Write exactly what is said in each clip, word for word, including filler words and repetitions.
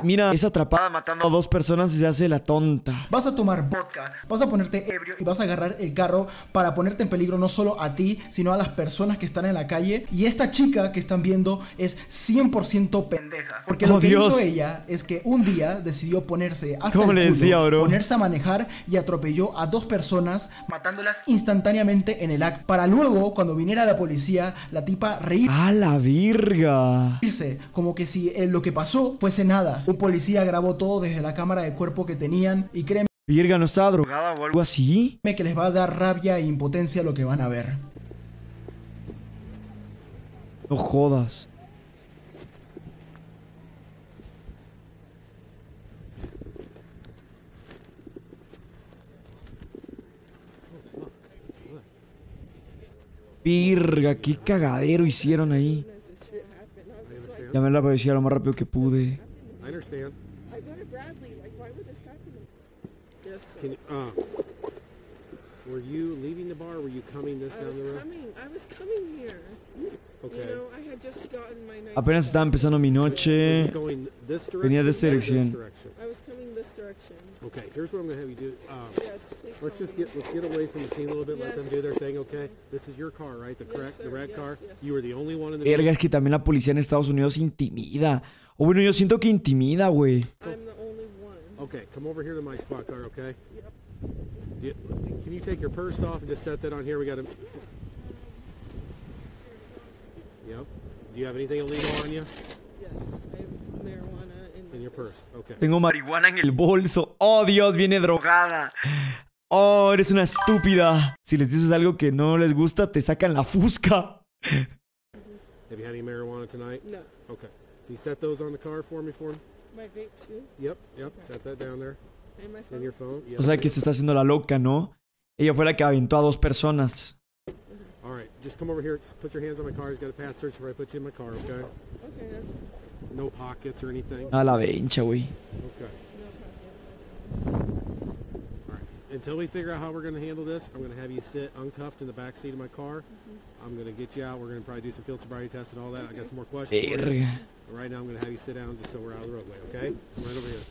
mira, es atrapada matando a dos personas y se hace la tonta. Vas a tomar vodka, vas a ponerte ebrio y vas a agarrar el carro para ponerte en peligro no solo a ti, sino a las personas que están en la calle. Y esta chica que están viendo es cien por ciento pendeja. Porque lo Oh, que Dios. hizo ella es que un día decidió ponerse hasta ¿Cómo el le culo, decía, bro? ponerse a manejar y atropelló a dos personas, matándolas instantáneamente en el acto. Para luego, cuando viniera la policía, la tipa reír. ¡A la virga! Como que si eh, lo que pasó fuese nada. Un policía grabó todo desde la cámara de cuerpo que tenían y créeme Virga, ¿no estaba drogada o algo así? que les va a dar rabia e impotencia lo que van a ver. No jodas. Virga, qué cagadero hicieron ahí. Llamé a la policía lo más rápido que pude. I understand. I go to Bradley. Like, why would this happen to me? Yes. Can you, uh, were you leaving the bar or were you coming this I down was the road? coming. I was coming here. Okay. You know, I had just gotten my night. Apenas estaba empezando mi Were noche. you going this direction Venía de esta or dirección. this direction? I was coming this direction. Okay, here's what I'm gonna have you do. Um, Yes. Please let's tell just me. get let's get away from the scene a little bit. Let Yes. them do their thing. Okay. This is your car, right? The Yes, correct, the sir. red Yes, car. yes. You were the only one in the. Verga, es que también la policía en Estados Unidos intimida. O bueno, yo siento que intimida, güey. I'm the only one. Okay, come over here to my squad car. Okay. Yep. Do you, can you take your purse off and just set that on here? We got to. Yep. Do you have anything illegal on you? Yes. I have marijuana in my In your purse. Okay. Tengo marihuana en el bolso. Oh, Dios, viene drogada. Oh, eres una estúpida. Si les dices algo que no les gusta, te sacan la fusca. Have you had any marijuana tonight? No. Okay. Can you set those on the car for me, for me? My vape too. Yep, yep. Set that down there. And my In phone. your phone. Yep. O sea que se está haciendo la loca, ¿no? Ella fue la que aventó a dos personas. All right, just come over here. Just put your hands on my car. He's got a pass search before I put you in my car, okay? Okay. That's No pockets or anything. A la vencha, güey. Okay. no problem. All right. Until we figure out how we're going to handle this, I'm going to have you sit uncuffed in the back seat of my car. I'm going to get you out. We're going to probably do some field sobriety tests and all that. I got some more questions. for you. Verga. And right now, I'm going to have you sit down just so we're out of the roadway, okay? I'm right over here.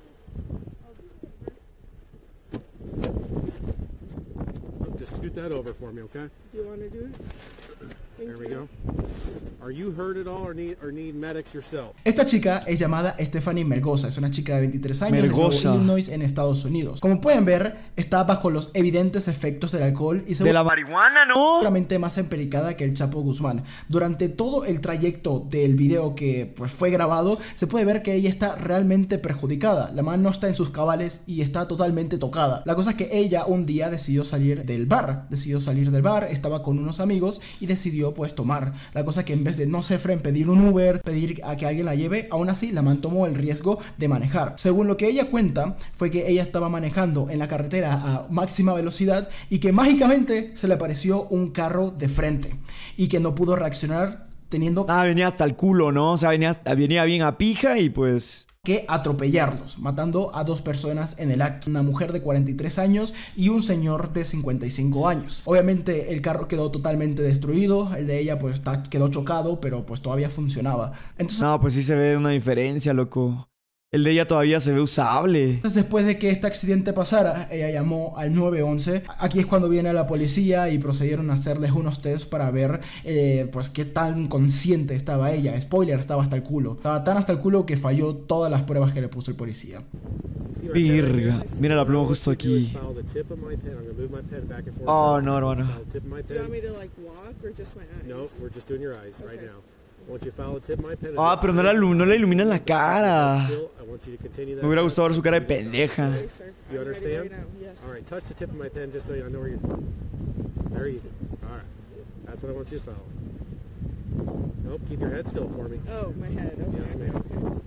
Look, just scoot that over for me, okay? Do you want to do it? Thank There we you. go. Are you hurt at all or need or need medics yourself? Esta chica es llamada Stephanie Melgoza, es una chica de veintitrés años Melgoza. de Nuevo Illinois en Estados Unidos. Como pueden ver, está bajo los evidentes efectos del alcohol y De la marihuana, ¿no? seguramente más empericada que el Chapo Guzmán. Durante todo el trayecto del video que pues, fue grabado, se puede ver que ella está realmente perjudicada. La mano no está en sus cabales y está totalmente tocada. La cosa es que ella un día decidió salir del bar, decidió salir del bar, estaba con unos amigos y decidió pues tomar. La cosa es que en vez de, no sé, Fren, pedir un Uber, pedir a que alguien la lleve, aún así la man tomó el riesgo de manejar. Según lo que ella cuenta, fue que ella estaba manejando en la carretera a máxima velocidad y que mágicamente se le apareció un carro de frente y que no pudo reaccionar teniendo Ah, venía hasta el culo, ¿no? O sea, venía, venía bien a pija y pues... que atropellarlos, matando a dos personas en el acto, una mujer de cuarenta y tres años y un señor de cincuenta y cinco años. Obviamente el carro quedó totalmente destruido, el de ella pues está, quedó chocado, pero pues todavía funcionaba. Entonces, No, pues sí se ve una diferencia, loco. El de ella todavía se ve usable. entonces, después de que este accidente pasara, ella llamó al nueve once. Aquí es cuando viene la policía y procedieron a hacerles unos test para ver eh, pues qué tan consciente estaba ella. Spoiler, estaba hasta el culo. Estaba tan hasta el culo que falló todas las pruebas que le puso el policía. See right there, right Virga. here? Mira la pluma Now what justo you do is aquí. follow the tip of my pen. I'm gonna move my pen back and forth. Oh, So, no, hermano. follow the tip of my Do you want me pen. to like walk or just my eyes? No, we're just doing your eyes right Okay. now. I want you to follow the tip of my pen. Ah, pero no la, ilu- no la iluminan la cara. Still, I want you to continue that. Me hubiera gustado ver su cara de pendeja. Okay, sir. You I'm ready understand? right now. Yes. All right, touch the tip of my pen just so I know where you're. There you go. All right, that's what I want you to follow. Nope, keep your head still for me. Oh, my head. Okay. Yes, ma'am.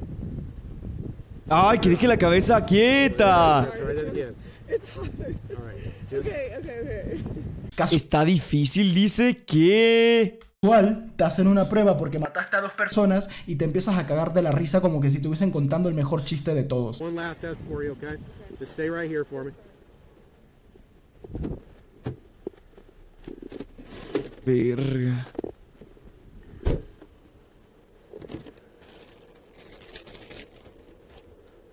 Ay, que deje la cabeza quieta. Try that again. It's hard. All right, just Okay, okay, okay. Caso Está difícil, dice que... casual, te hacen una prueba porque mataste a dos personas y te empiezas a cagar de la risa como que si te hubiesen contando el mejor chiste de todos. one last test for you, okay? Just stay right here for me. Verga.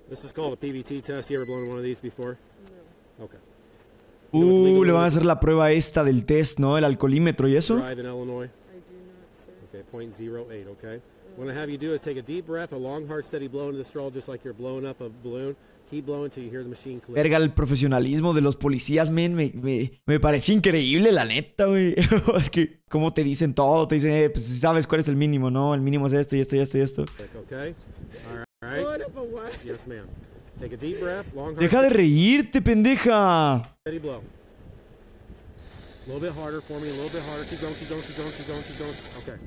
This is called a P B T test. You ever blown one of these before? No. Okay. Uh, le van a hacer la prueba esta del test, ¿no? El alcoholímetro y eso. Drive in Illinois. I do not, sir. Okay, point zero eight, okay? What I have you do is take a deep breath, a long, hard, steady blow into the straw, just like you're blowing up a balloon. Keep blowing until you hear the machine click. Verga, el profesionalismo de los policías, men, me, me, me parece increíble, la neta, güey. Es que, como te dicen todo, te dicen, eh, pues si sabes cuál es el mínimo, ¿no? El mínimo es esto y esto y esto y esto. Okay? All right. Blowing up a what? Yes, ma'am. Take a deep breath, long, hard, Deja de reírte, pendeja. steady blow. A little bit harder for me, a little bit harder. Keep going, keep going, keep going, keep going, keep going. Okay.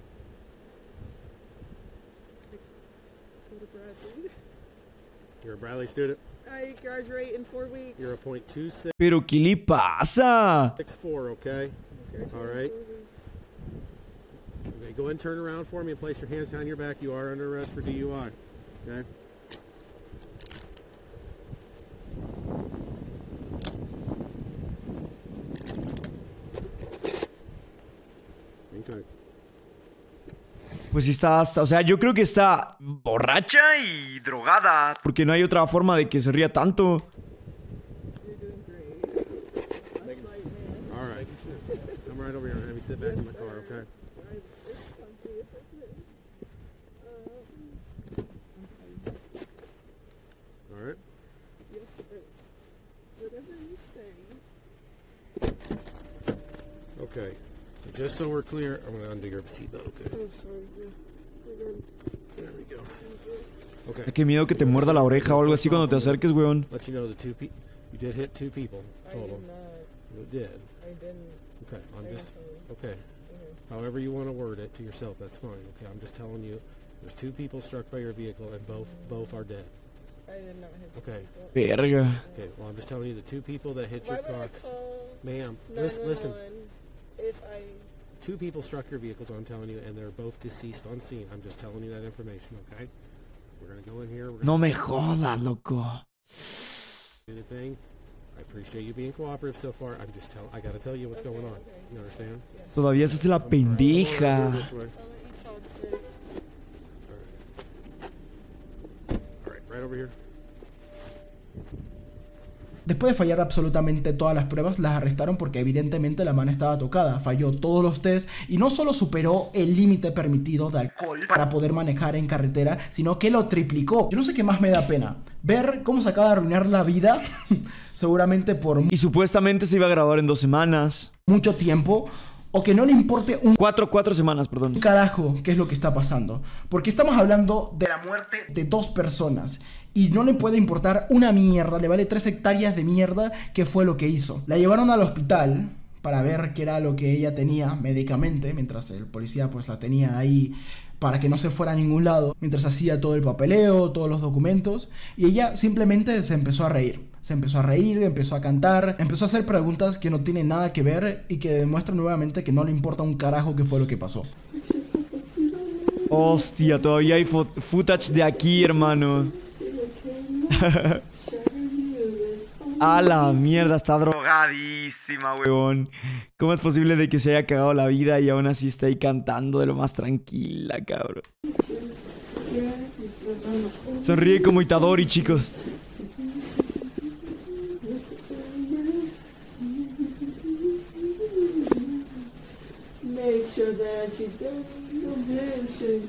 Go to Bradley. You're a Bradley student. I graduate in four weeks. You're a point two six Pero, ¿qué le pasa? four, okay? All right. Okay, go ahead and turn around for me and place your hands behind your back. You are under arrest for D U I. Okay? Okay. Pues sí estás, o sea, yo creo que está borracha y drogada. Porque no hay otra forma de que se ría tanto. You're doing great. All right. Come right over here and have you sit back in my car, okay? All right. Yes, sir. Whatever you say. Okay. So just so we're clear, I'm going to undo your seatbelt, okay? Oh, sorry. Yeah. We're good. There we go. Okay. Qué miedo que te muerda la oreja o algo así cuando te acerques, weón. Let you know the two people. You did hit two people. I Total. did not. You did. I didn't. Okay. I'm I just. didn't. Okay. However you want to word it to yourself, that's fine. Okay. I'm just telling you, there's two people struck by your vehicle, and both both are dead. I did not hit the Okay. people. Verga. Okay. Well, I'm just telling you, the two people that hit Why your would I car, call ma'am. nine Listen. one Listen. one if I... Two people struck your vehicles. I'm telling you, and they're both deceased on scene. I'm just telling you that information. Okay. We're gonna go in here. We're No gonna me jodas, loco. do the thing. I appreciate you being cooperative so far. I'm just tell. I gotta tell you what's going on. You understand? Todavía se hace la pendeja. This way. I'll let you talk, sir. All right. Right over here. Después de fallar absolutamente todas las pruebas, las arrestaron porque evidentemente la man estaba tocada. Falló todos los test y no solo superó el límite permitido de alcohol para poder manejar en carretera, sino que lo triplicó. Yo no sé qué más me da pena. Ver cómo se acaba de arruinar la vida, seguramente por Y supuestamente se iba a graduar en dos semanas. mucho tiempo, o que no le importe un Cuatro, cuatro semanas, perdón. carajo qué es lo que está pasando. Porque estamos hablando de la muerte de dos personas y no le puede importar una mierda, le vale tres hectáreas de mierda qué fue lo que hizo. La llevaron al hospital para ver qué era lo que ella tenía médicamente, mientras el policía pues la tenía ahí para que no se fuera a ningún lado, mientras hacía todo el papeleo, todos los documentos, y ella simplemente se empezó a reír. Se empezó a reír, empezó a cantar, empezó a hacer preguntas que no tienen nada que ver y que demuestran nuevamente que no le importa un carajo qué fue lo que pasó. Hostia, todavía hay fo- footage de aquí, hermano. A la mierda, está drogadísima, weón. ¿Cómo es posible de que se haya cagado la vida y aún así está ahí cantando de lo más tranquila, cabrón? Sonríe como Itadori, chicos. Make sure that you don't go dancing.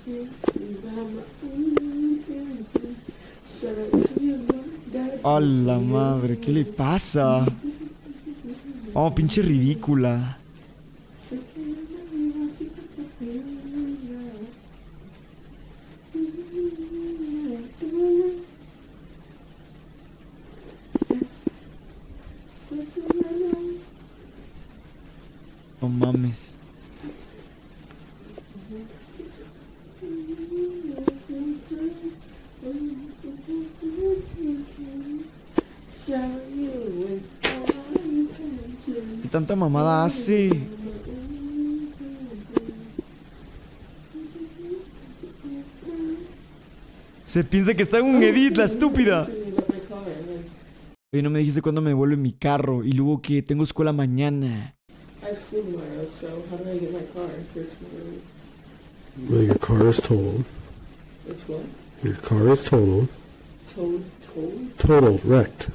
A la madre, ¿qué le pasa? Oh, pinche ridícula. No mames. ¿Qué tanta mamada hace? Se piensa que está en un edit, la estúpida. Oye, no me dijiste cuándo me devuelve mi carro. Y luego que tengo escuela mañana. I have school tomorrow, so how do I get my car for tomorrow? Well, your car is totaled. It's what? Your car is totaled. Told, told? Total, wrecked.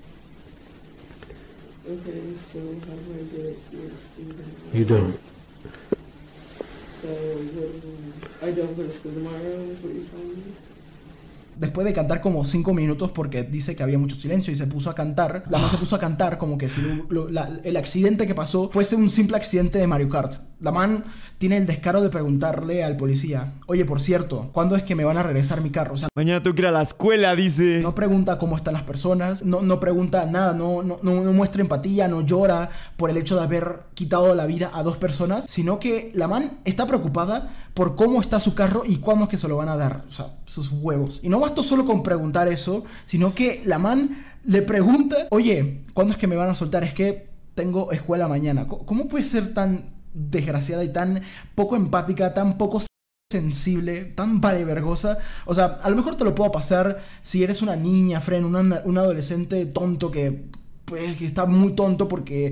Okay, so how do I get it here? You don't. So, what, I don't go to school tomorrow, is what you're telling me? Después de cantar como cinco minutos porque dice que había mucho silencio y se puso a cantar, la man se puso a cantar como que si lo, lo, la, el accidente que pasó fuese un simple accidente de Mario Kart. La man tiene el descaro de preguntarle al policía, oye, por cierto, ¿cuándo es que me van a regresar mi carro? O sea, Mañana tengo que ir a la escuela, dice. no pregunta cómo están las personas, no, no pregunta nada, no, no, no, no muestra empatía, no llora por el hecho de haber quitado la vida a dos personas, sino que la man está preocupada por cómo está su carro y cuándo es que se lo van a dar, o sea, sus huevos. Y no bastó solo con preguntar eso, sino que la man le pregunta, oye, ¿cuándo es que me van a soltar? Es que tengo escuela mañana. ¿Cómo puede ser tan desgraciada y tan poco empática, tan poco sensible, tan valevergosa? O sea, a lo mejor te lo puedo pasar si eres una niña, Fren, una, un adolescente tonto que, pues, que está muy tonto porque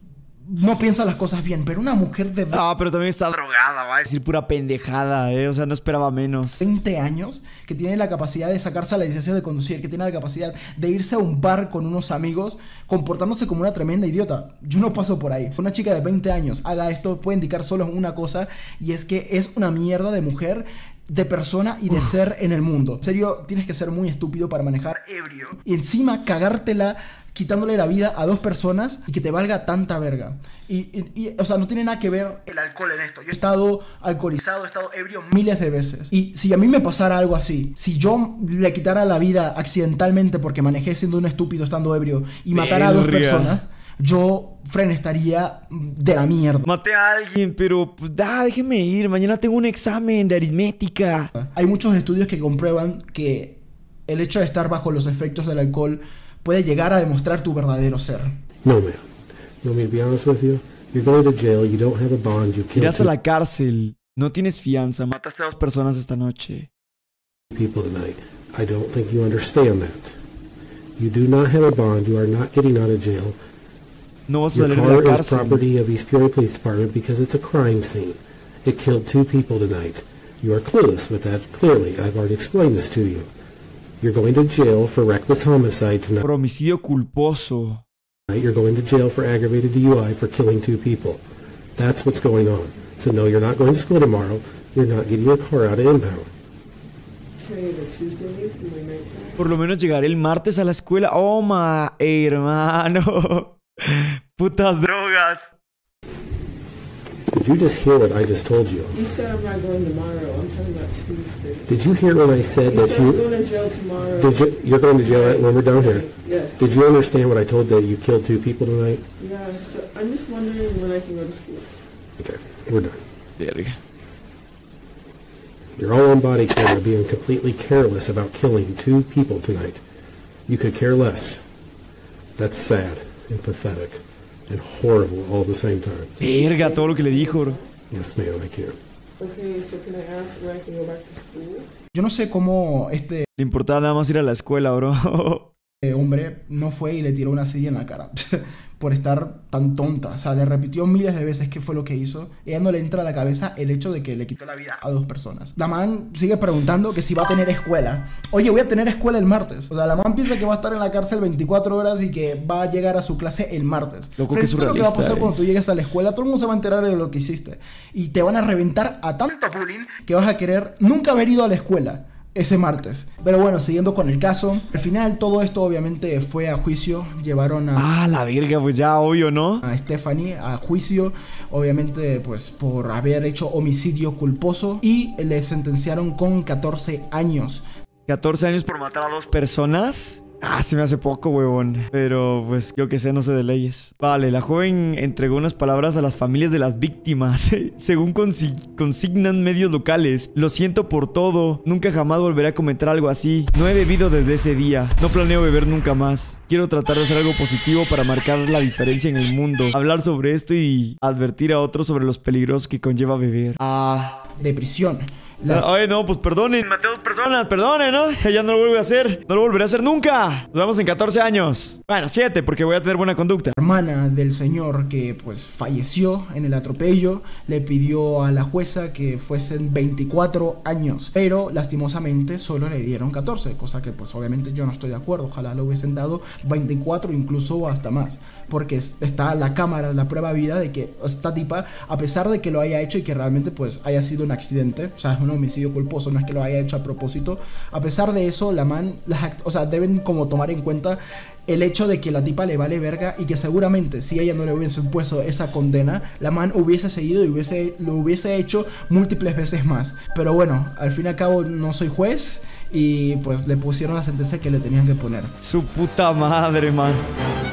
no piensa las cosas bien, pero una mujer de Ah, pero también está drogada, va a decir pura pendejada, eh. O sea, no esperaba menos. veinte años, que tiene la capacidad de sacarse la licencia de conducir, que tiene la capacidad de irse a un bar con unos amigos, comportándose como una tremenda idiota. Yo no paso por ahí. Una chica de veinte años haga esto puede indicar solo una cosa, y es que es una mierda de mujer, de persona y de ser en el mundo. En serio, tienes que ser muy estúpido para manejar ebrio y encima cagártela quitándole la vida a dos personas y que te valga tanta verga. Y, y, y, o sea, no tiene nada que ver el alcohol en esto. Yo he estado alcoholizado, he estado ebrio miles de veces. Y si a mí me pasara algo así, si yo le quitara la vida accidentalmente porque manejé siendo un estúpido estando ebrio y matara a dos Verga. personas, yo, Fren, estaría de la mierda. Maté a alguien, pero pues, ah, déjeme ir. Mañana tengo un examen de aritmética. Hay muchos estudios que comprueban que el hecho de estar bajo los efectos del alcohol puede llegar a demostrar tu verdadero ser. No, man. You want me to be honest with you? You're going to jail. You don't have a bond. You killed Irás a two la cárcel. No tienes fianza. Mataste a dos personas esta noche. people tonight. I don't think you understand that. You do not have a bond. You are not getting out of jail. No vas a Your salir de la car is cárcel. property of East Peoria Police Department because it's a crime scene. It killed two people tonight. You are clueless with that, clearly. I've already explained this to you. You're going to jail for reckless homicide tonight. Por homicidio culposo. You're going to jail for aggravated D U I for killing two people. That's what's going on. So no, you're not going to school tomorrow. You're not getting your car out of impound. Okay, the Tuesday, do we make that? Por lo menos llegaré el martes a la escuela. Oh, ma, hermano. Putas drogas. Did you just hear what I just told you? You said I'm not going tomorrow. I'm talking about Tuesday. Did you hear when I said You that said I'm you... going to jail tomorrow. Did you... You're going to jail when we're down here. Yes. Did you understand what I told that you killed two people tonight? Yeah, so I'm just wondering when I can go to school. Okay, we're done. Verga. You're all on body camera being completely careless about killing two people tonight. You could care less. That's sad and pathetic and horrible all at the same time. Verga, todo lo que le dijo, bro. Yes, ma'am, I can. Okay, so can I ask when I can go back to school? Yo no sé cómo este Le importaba nada más ir a la escuela, bro. hombre no fue y le tiró una silla en la cara por estar tan tonta. O sea, le repitió miles de veces qué fue lo que hizo. Ella no le entra a la cabeza el hecho de que le quitó la vida a dos personas. La man sigue preguntando que si va a tener escuela. Oye, voy a tener escuela el martes. O sea, la man piensa que va a estar en la cárcel veinticuatro horas y que va a llegar a su clase el martes. Loco, Fred, qué ¿sabes lo que va a surrealista, pasar eh. cuando tú llegues a la escuela? Todo el mundo se va a enterar de lo que hiciste. Y te van a reventar a tanto bullying que vas a querer nunca haber ido a la escuela ese martes. Pero bueno, siguiendo con el caso, al final todo esto obviamente fue a juicio. Llevaron a, Ah, la verga, pues ya, obvio, ¿no? a Stephanie a juicio, obviamente pues por haber hecho homicidio culposo, y le sentenciaron con catorce años. catorce años por matar a dos personas. Ah, se me hace poco, huevón. Pero, pues, yo que sé, no sé de leyes. Vale, la joven entregó unas palabras a las familias de las víctimas. Según consi- consignan medios locales. Lo siento por todo. Nunca jamás volveré a cometer algo así. No he bebido desde ese día. No planeo beber nunca más. Quiero tratar de hacer algo positivo para marcar la diferencia en el mundo. Hablar sobre esto y advertir a otros sobre los peligros que conlleva beber. Ah... de prisión. La- Ay, no, pues perdonen. Maté a dos personas, perdonen, ¿no? Ya no lo vuelvo a hacer. No lo volveré a hacer nunca. Nos vemos en catorce años. Bueno, siete, porque voy a tener buena conducta. La hermana del señor que pues falleció en el atropello le pidió a la jueza que fuesen veinticuatro años, pero lastimosamente solo le dieron catorce, cosa que pues obviamente yo no estoy de acuerdo. Ojalá le hubiesen dado veinticuatro, incluso hasta más, porque es- está la cámara, la prueba vida de que esta tipa, a pesar de que lo haya hecho y que realmente pues haya sido un accidente, o sea, es un homicidio culposo, no es que lo haya hecho a propósito, a pesar de eso, la man, las act- o sea, deben como tomar en cuenta el hecho de que la tipa le vale verga y que seguramente si ella no le hubiese puesto esa condena, la man hubiese seguido y hubiese, lo hubiese hecho múltiples veces más. Pero bueno, al fin y al cabo no soy juez y pues le pusieron la sentencia que le tenían que poner. Su puta madre, man.